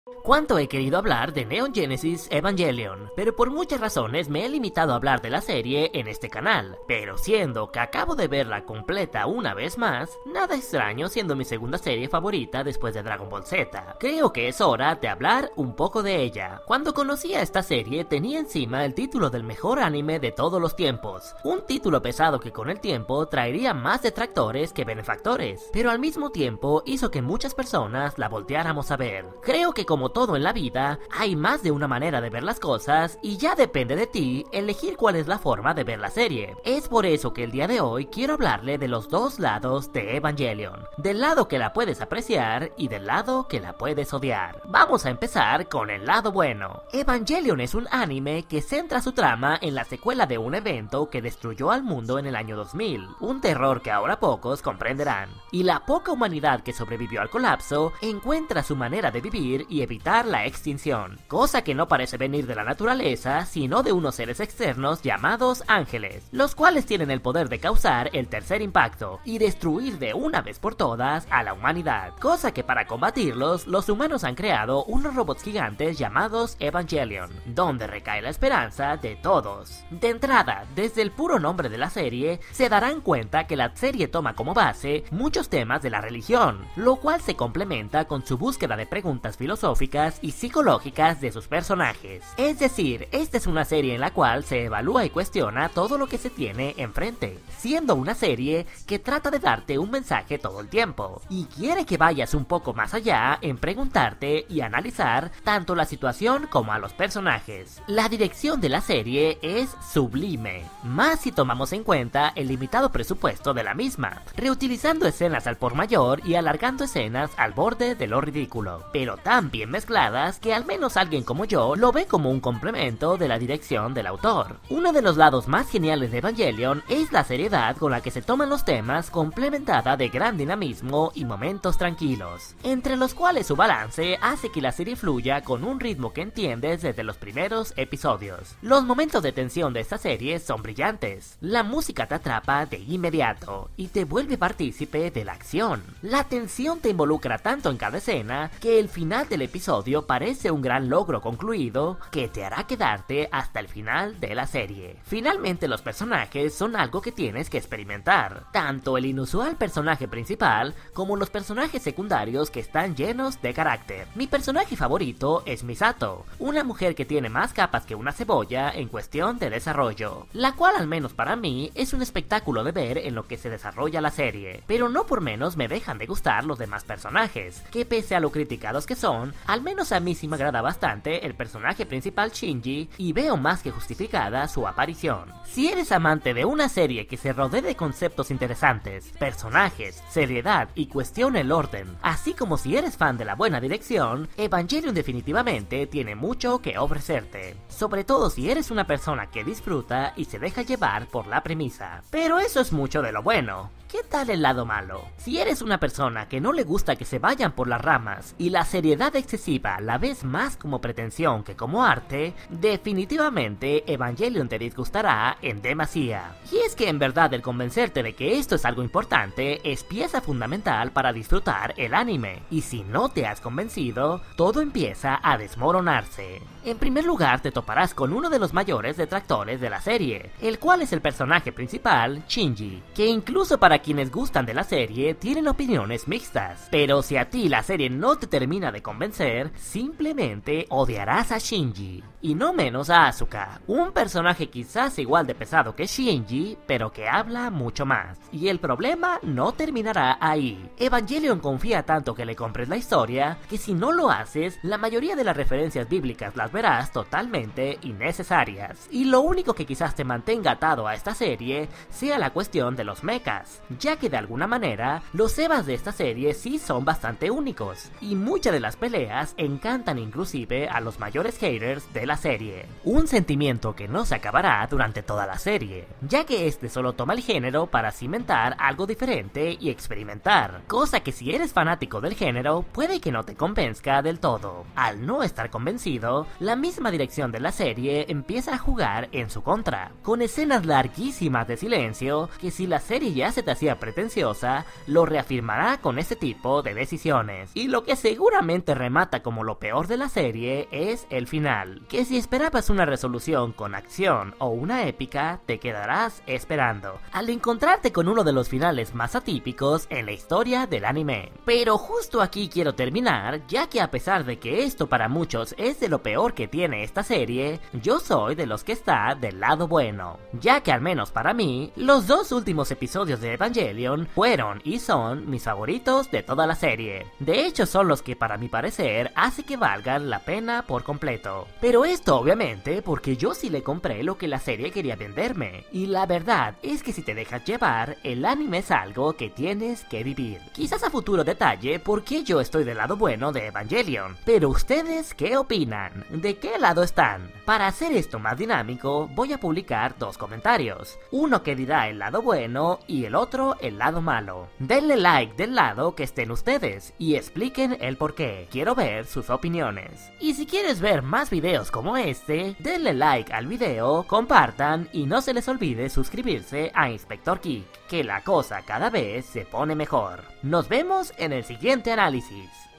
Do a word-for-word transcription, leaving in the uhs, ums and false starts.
Cuánto he querido hablar de Neon Genesis Evangelion, pero por muchas razones me he limitado a hablar de la serie en este canal. Pero siendo que acabo de verla completa una vez más, nada extraño siendo mi segunda serie favorita después de Dragon Ball Z. Creo que es hora de hablar un poco de ella. Cuando conocí a esta serie tenía encima el título del mejor anime de todos los tiempos, un título pesado que con el tiempo traería más detractores que benefactores, pero al mismo tiempo hizo que muchas personas la volteáramos a ver. Creo que como todo en la vida, hay más de una manera de ver las cosas y ya depende de ti elegir cuál es la forma de ver la serie. Es por eso que el día de hoy quiero hablarle de los dos lados de Evangelion, del lado que la puedes apreciar y del lado que la puedes odiar. Vamos a empezar con el lado bueno. Evangelion es un anime que centra su trama en la secuela de un evento que destruyó al mundo en el año dos mil, un terror que ahora pocos comprenderán, y la poca humanidad que sobrevivió al colapso encuentra su manera de vivir y evitar la extinción, cosa que no parece venir de la naturaleza, sino de unos seres externos llamados ángeles, los cuales tienen el poder de causar el tercer impacto y destruir de una vez por todas a la humanidad, cosa que para combatirlos, los humanos han creado unos robots gigantes llamados Evangelion, donde recae la esperanza de todos. De entrada, desde el puro nombre de la serie, se darán cuenta que la serie toma como base muchos temas de la religión, lo cual se complementa con su búsqueda de preguntas filosóficas y psicológicas de sus personajes. Es decir, esta es una serie en la cual se evalúa y cuestiona todo lo que se tiene enfrente, siendo una serie que trata de darte un mensaje todo el tiempo, y quiere que vayas un poco más allá en preguntarte y analizar tanto la situación como a los personajes. La dirección de la serie es sublime, más si tomamos en cuenta el limitado presupuesto de la misma, reutilizando escenas al por mayor y alargando escenas al borde de lo ridículo, pero tan bien mezcladas que al menos alguien como yo lo ve como un complemento de la dirección del autor. Uno de los lados más geniales de Evangelion es la seriedad con la que se toman los temas, complementada de gran dinamismo y momentos tranquilos, entre los cuales su balance hace que la serie fluya con un ritmo que entiendes desde los primeros episodios. Los momentos de tensión de esta serie son brillantes, la música te atrapa de inmediato y te vuelve partícipe de la acción. La tensión te involucra tanto en cada escena que el final del episodio parece un gran logro concluido que te hará quedarte hasta el final de la serie. Finalmente, los personajes son algo que tienes que experimentar, tanto el inusual personaje principal como los personajes secundarios que están llenos de carácter. Mi personaje favorito es Misato, una mujer que tiene más capas que una cebolla en cuestión de desarrollo, la cual al menos para mí es un espectáculo de ver en lo que se desarrolla la serie, pero no por menos me dejan de gustar los demás personajes, que pese a lo criticados que son, al menos a mí sí me agrada bastante el personaje principal Shinji y veo más que justificada su aparición. Si eres amante de una serie que se rodee de conceptos interesantes, personajes, seriedad y cuestiona el orden, así como si eres fan de la buena dirección, Evangelion definitivamente tiene mucho que ofrecerte, sobre todo si eres una persona que disfruta y se deja llevar por la premisa. Pero eso es mucho de lo bueno. ¿Qué tal el lado malo? Si eres una persona que no le gusta que se vayan por las ramas y la seriedad excesiva la ves más como pretensión que como arte, definitivamente Evangelion te disgustará en demasía. Y es que en verdad el convencerte de que esto es algo importante es pieza fundamental para disfrutar el anime, y si no te has convencido, todo empieza a desmoronarse. En primer lugar te toparás con uno de los mayores detractores de la serie, el cual es el personaje principal, Shinji, que incluso para quienes gustan de la serie tienen opiniones mixtas, pero si a ti la serie no te termina de convencer, simplemente odiarás a Shinji, y no menos a Asuka, un personaje quizás igual de pesado que Shinji, pero que habla mucho más, y el problema no terminará ahí. Evangelion confía tanto que le compres la historia, que si no lo haces, la mayoría de las referencias bíblicas las verás totalmente innecesarias, y lo único que quizás te mantenga atado a esta serie sea la cuestión de los mechas, ya que de alguna manera los Evas de esta serie sí son bastante únicos, y muchas de las peleas encantan inclusive a los mayores haters de la serie, un sentimiento que no se acabará durante toda la serie, ya que este solo toma el género para cimentar algo diferente y experimentar, cosa que si eres fanático del género puede que no te convenzca del todo. Al no estar convencido, la misma dirección de la serie empieza a jugar en su contra, con escenas larguísimas de silencio que si la serie ya se te fantasía pretenciosa lo reafirmará con este tipo de decisiones. Y lo que seguramente remata como lo peor de la serie es el final, que si esperabas una resolución con acción o una épica, te quedarás esperando, al encontrarte con uno de los finales más atípicos en la historia del anime. Pero justo aquí quiero terminar, ya que a pesar de que esto para muchos es de lo peor que tiene esta serie, yo soy de los que está del lado bueno, ya que al menos para mí, los dos últimos episodios de Evangelion fueron y son mis favoritos de toda la serie. De hecho son los que para mi parecer hace que valgan la pena por completo. Pero esto obviamente porque yo sí le compré lo que la serie quería venderme, y la verdad es que si te dejas llevar, el anime es algo que tienes que vivir. Quizás a futuro detalle por qué yo estoy del lado bueno de Evangelion, pero ustedes ¿qué opinan? ¿De qué lado están? Para hacer esto más dinámico, voy a publicar dos comentarios, uno que dirá el lado bueno y el otro el lado malo. Denle like del lado que estén ustedes y expliquen el por qué. Quiero ver sus opiniones. Y si quieres ver más videos como este, denle like al video, compartan y no se les olvide suscribirse a Inspector Geek, que la cosa cada vez se pone mejor. Nos vemos en el siguiente análisis.